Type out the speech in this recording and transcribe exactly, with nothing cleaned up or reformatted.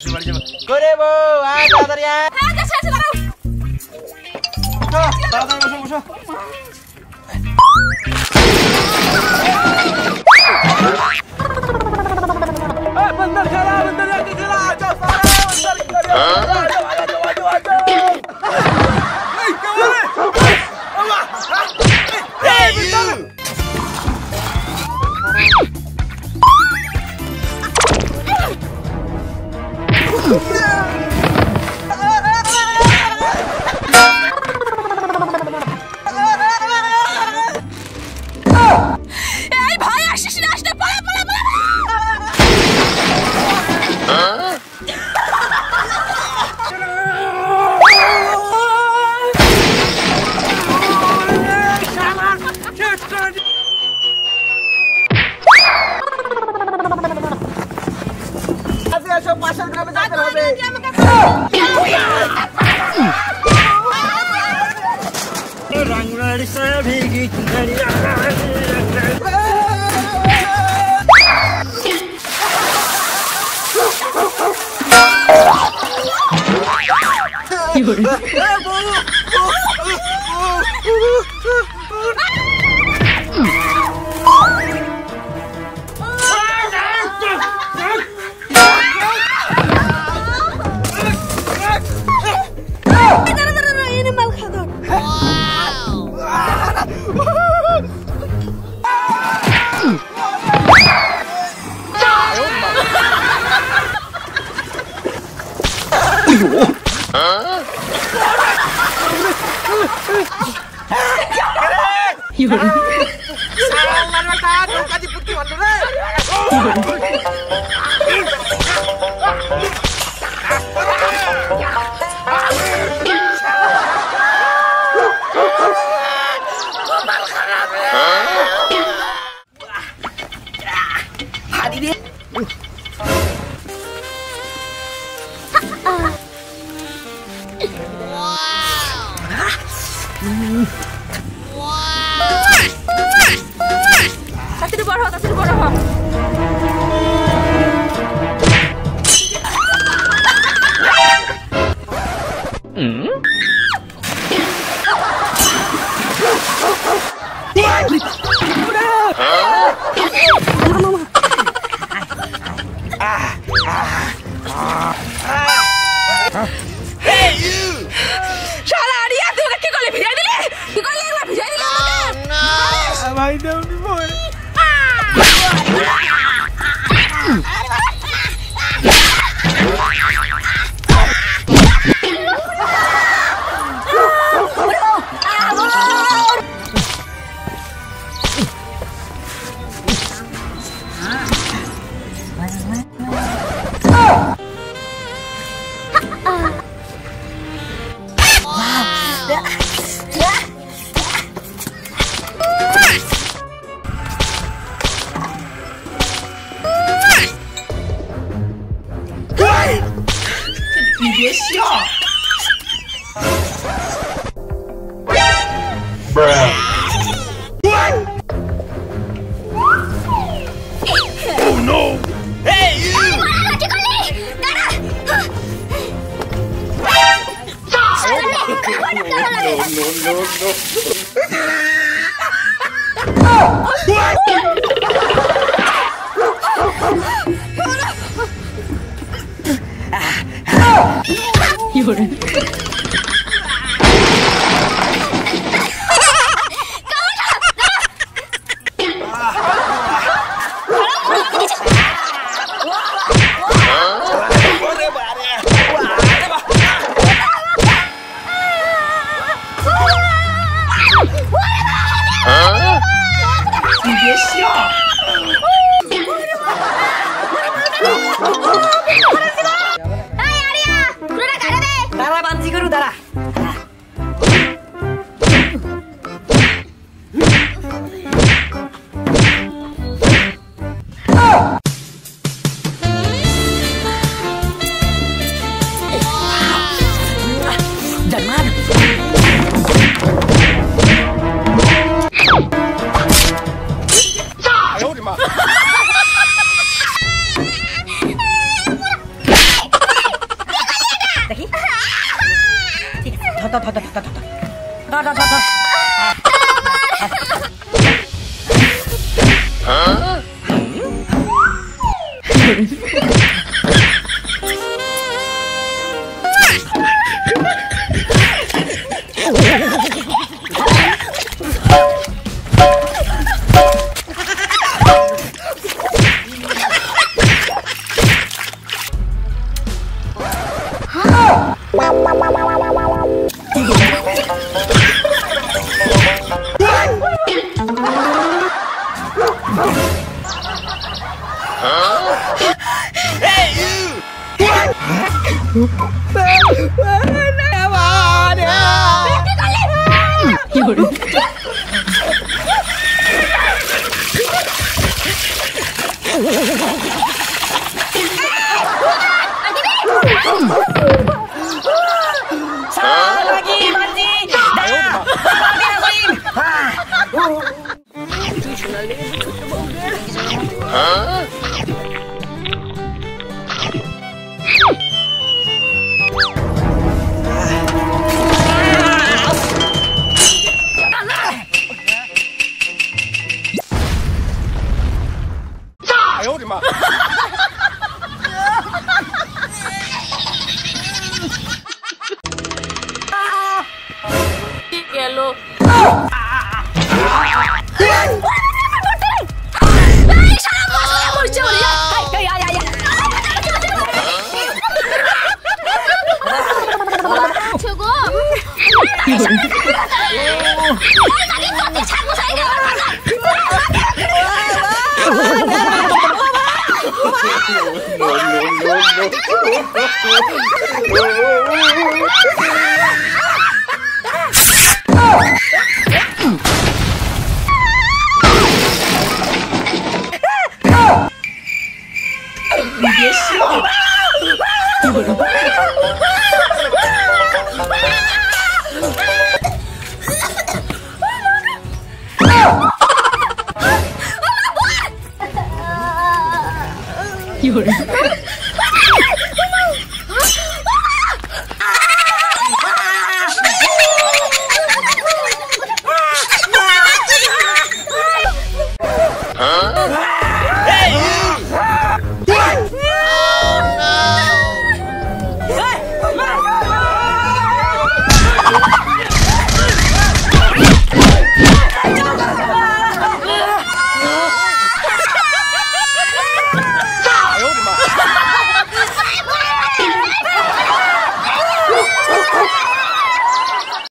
করে বউ আয় তাড়াতাড়ি আয়। হ্যাঁ যাচ্ছে আছে দাঁড়াও। তাড়াতাড়ি বসো বসো। बंदर खड़ा बंदर जाके खड़ा आ जाओ सारे बंदर इधर आ जाओ आ जाओ आ जाओ आ जाओ ए क्या हो रहा है अल्लाह ए बंदर এই ভাই আসিস না আসতে পড়ে পড়ে পড়ে ऐसे पाशल ग्रामे जाते হবে रंगवाड़ी से भीगी चिड़िया তাড়াতাড়ি বড় হ তাড়াতাড়ি বড় হ শালা আরিয়া তুই ওকে কি করলি ভিজাই দিলি কি করলি একবার ভিজাই দিলি আমাকে भाई देवनी बोल你别笑。Oh no! Hey you! No no no no! 有人。你别笑。 thôi thôi thôi thôi thôi thôi thôi thôi. You're